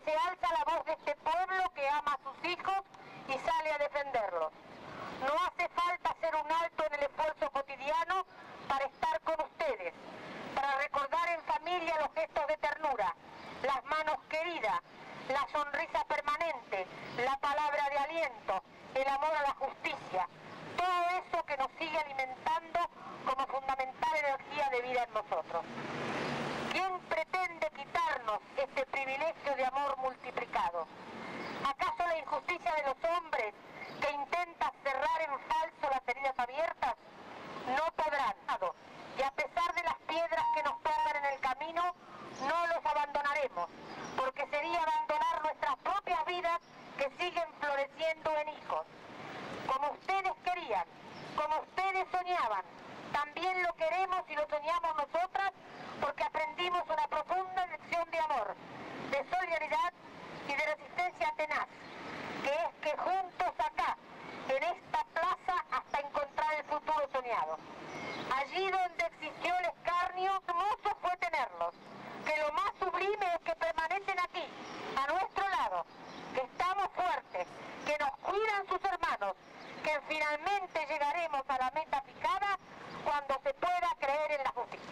se alza la voz de este pueblo que ama a sus hijos y sale a defenderlos. No hace falta hacer un alto en el esfuerzo cotidiano para estar con ustedes, para recordar en familia los gestos de ternura, las manos queridas, la sonrisa permanente, la palabra de aliento, el amor a la justicia, todo eso que nos sigue alimentando como fundamental energía de vida en nosotros. ¿Quién pretende quitarnos este privilegio de amor multiplicado? ¿Acaso la injusticia de los hombres que intentan cerrar en falso las heridas abiertas? No podrán. Y a pesar de las piedras que nos pongan en el camino, no los abandonaremos, porque sería abandonar nuestras propias vidas que siguen floreciendo en hijos. Como ustedes querían, como ustedes soñaban, también lo queremos y lo soñamos nosotras, porque aprendimos una profunda lección de amor, de solidaridad y de resistencia tenaz, que es que juntos acá, en esta plaza, hasta encontrar el futuro soñado. Allí donde existió el escarnio, hermoso fue tenerlos, que lo más sublime es que permanecen aquí, a nuestro lado, que estamos fuertes, que nos cuidan sus hermanos, que finalmente llegaremos a la meta fijada cuando se pueda creer en la justicia.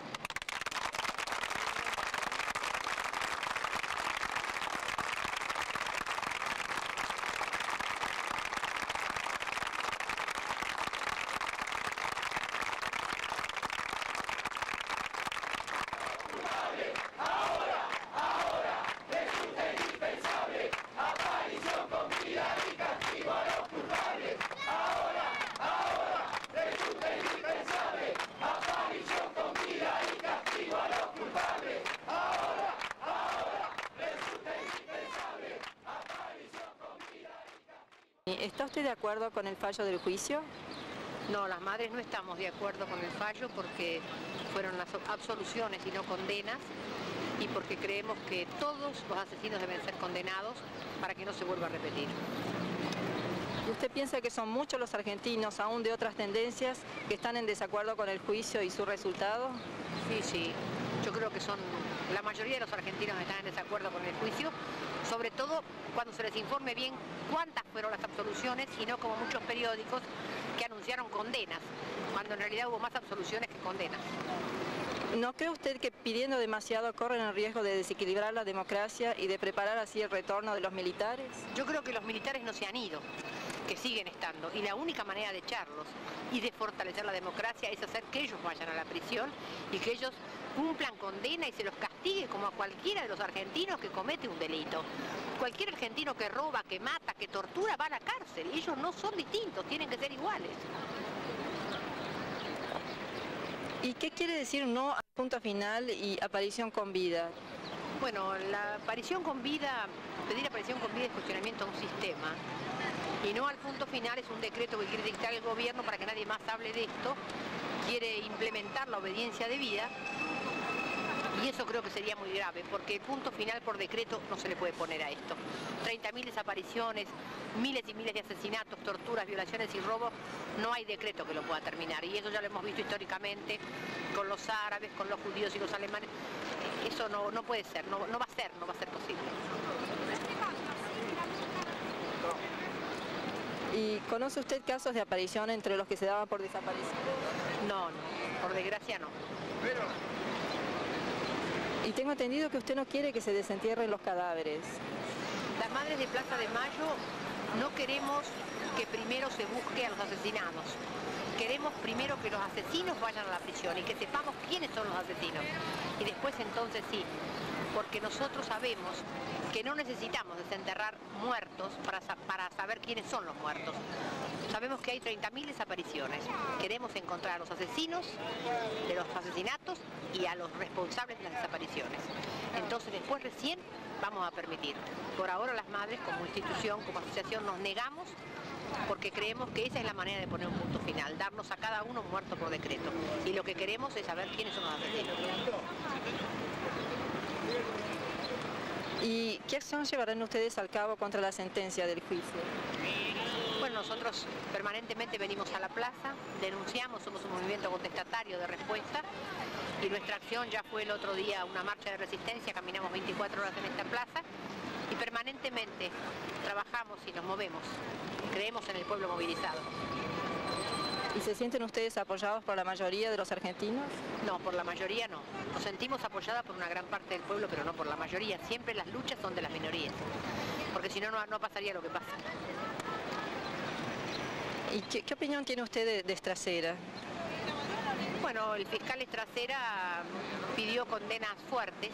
¿Está usted de acuerdo con el fallo del juicio? No, las madres no estamos de acuerdo con el fallo porque fueron las absoluciones y no condenas, y porque creemos que todos los asesinos deben ser condenados para que no se vuelva a repetir. ¿Y usted piensa que son muchos los argentinos, aún de otras tendencias, que están en desacuerdo con el juicio y su resultado? Sí, sí. Yo creo que son la mayoría de los argentinos que están en desacuerdo con el juicio, sobre todo cuando se les informe bien cuántas fueron las absoluciones y no como muchos periódicos que anunciaron condenas, cuando en realidad hubo más absoluciones que condenas. ¿No cree usted que pidiendo demasiado corren el riesgo de desequilibrar la democracia y de preparar así el retorno de los militares? Yo creo que los militares no se han ido, que siguen estando, y la única manera de echarlos y de fortalecer la democracia es hacer que ellos vayan a la prisión y que ellos cumplan condena y se los castigue como a cualquiera de los argentinos que comete un delito. Cualquier argentino que roba, que mata, que tortura va a la cárcel. Ellos no son distintos, tienen que ser iguales. ¿Y qué quiere decir no al punto final y aparición con vida? Bueno, la aparición con vida, pedir aparición con vida es cuestionamiento a un sistema. Y no al punto final es un decreto que quiere dictar el gobierno para que nadie más hable de esto. Quiere implementar la obediencia de vida. Y eso creo que sería muy grave, porque el punto final por decreto no se le puede poner a esto. 30.000 desapariciones, miles y miles de asesinatos, torturas, violaciones y robos, no hay decreto que lo pueda terminar. Y eso ya lo hemos visto históricamente con los árabes, con los judíos y los alemanes. Eso no puede ser, no va a ser posible. ¿Y conoce usted casos de aparición entre los que se daban por desaparecidos? No, por desgracia no. Y tengo entendido que usted no quiere que se desentierren los cadáveres. Las madres de Plaza de Mayo no queremos que primero se busque a los asesinados. Queremos primero que los asesinos vayan a la prisión y que sepamos quiénes son los asesinos. Y después entonces sí, porque nosotros sabemos que no necesitamos desenterrar muertos para saber quiénes son los muertos. Sabemos que hay 30.000 desapariciones. Queremos encontrar a los asesinos de los asesinatos y a los responsables de las desapariciones. Entonces después recién vamos a permitir. Por ahora las madres como institución, como asociación nos negamos porque creemos que esa es la manera de poner un punto final, darnos a cada uno un muerto por decreto. Y lo que queremos es saber quiénes son los asesinos. ¿Y qué acción llevarán ustedes al cabo contra la sentencia del juicio? Bueno, nosotros permanentemente venimos a la plaza, denunciamos, somos un movimiento contestatario de respuesta y nuestra acción ya fue el otro día una marcha de resistencia, caminamos 24 horas en esta plaza y permanentemente permanentemente trabajamos y nos movemos. Creemos en el pueblo movilizado. ¿Y se sienten ustedes apoyados por la mayoría de los argentinos? No, por la mayoría no. Nos sentimos apoyadas por una gran parte del pueblo, pero no por la mayoría. Siempre las luchas son de las minorías, porque si no, no pasaría lo que pasa. ¿Y qué opinión tiene usted de Estracera? Bueno, el fiscal Estracera pidió condenas fuertes,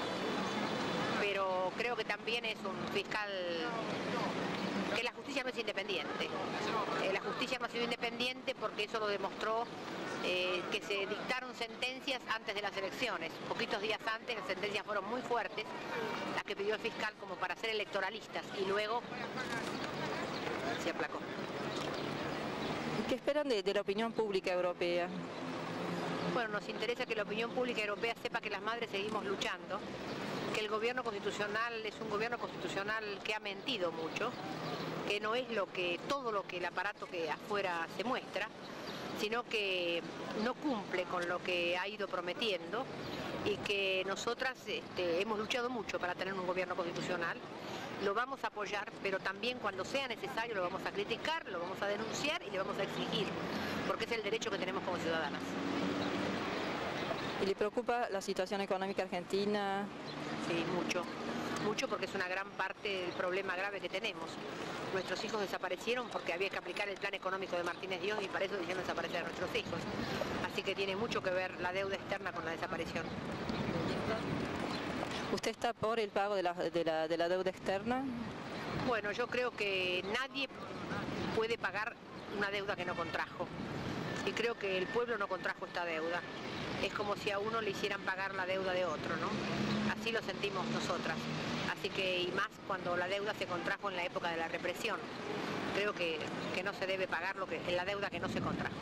pero creo que también es un fiscal que la justicia no es independiente. La justicia no ha sido independiente porque eso lo demostró que se dictaron sentencias antes de las elecciones. Poquitos días antes las sentencias fueron muy fuertes, las que pidió el fiscal como para ser electoralistas, y luego se aplacó. ¿Qué esperan de la opinión pública europea? Bueno, nos interesa que la opinión pública europea sepa que las madres seguimos luchando, que el gobierno constitucional es un gobierno constitucional que ha mentido mucho, que no es todo lo que el aparato que afuera se muestra, sino que no cumple con lo que ha ido prometiendo, y que nosotras hemos luchado mucho para tener un gobierno constitucional. Lo vamos a apoyar, pero también cuando sea necesario lo vamos a criticar, lo vamos a denunciar y le vamos a exigir, porque es el derecho que tenemos como ciudadanas. ¿Y le preocupa la situación económica argentina? Sí, mucho, porque es una gran parte del problema grave que tenemos. Nuestros hijos desaparecieron porque había que aplicar el plan económico de Martínez Dios, y para eso hicieron desaparecer a nuestros hijos. Así que tiene mucho que ver la deuda externa con la desaparición. ¿Usted está por el pago de la deuda externa? Bueno, yo creo que nadie puede pagar una deuda que no contrajo. Y creo que el pueblo no contrajo esta deuda. Es como si a uno le hicieran pagar la deuda de otro, ¿no? Así lo sentimos nosotras. Así que, y más cuando la deuda se contrajo en la época de la represión. Creo que no se debe pagar la deuda que no se contrajo.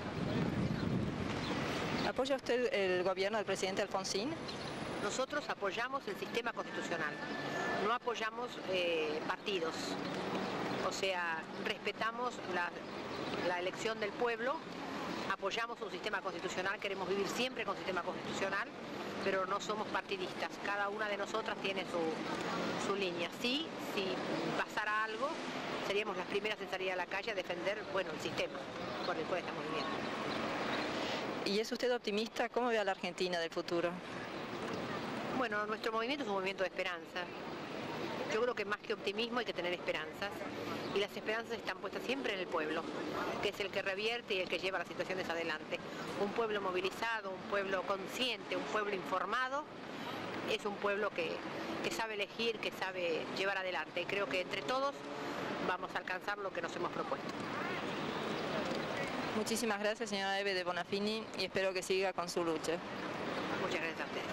¿Apoya usted el gobierno del presidente Alfonsín? Nosotros apoyamos el sistema constitucional, no apoyamos partidos. O sea, respetamos la elección del pueblo, apoyamos un sistema constitucional, queremos vivir siempre con sistema constitucional, pero no somos partidistas. Cada una de nosotras tiene su línea. Sí, si pasara algo, seríamos las primeras en salir a la calle a defender, bueno, el sistema por el cual estamos viviendo. ¿Y es usted optimista? ¿Cómo ve a la Argentina del futuro? Bueno, nuestro movimiento es un movimiento de esperanza. Yo creo que más que optimismo hay que tener esperanzas, y las esperanzas están puestas siempre en el pueblo, que es el que revierte y el que lleva las situaciones adelante. Un pueblo movilizado, un pueblo consciente, un pueblo informado, es un pueblo que sabe elegir, que sabe llevar adelante. Y creo que entre todos vamos a alcanzar lo que nos hemos propuesto. Muchísimas gracias, señora Eve de Bonafini, y espero que siga con su lucha. Muchas gracias a ustedes.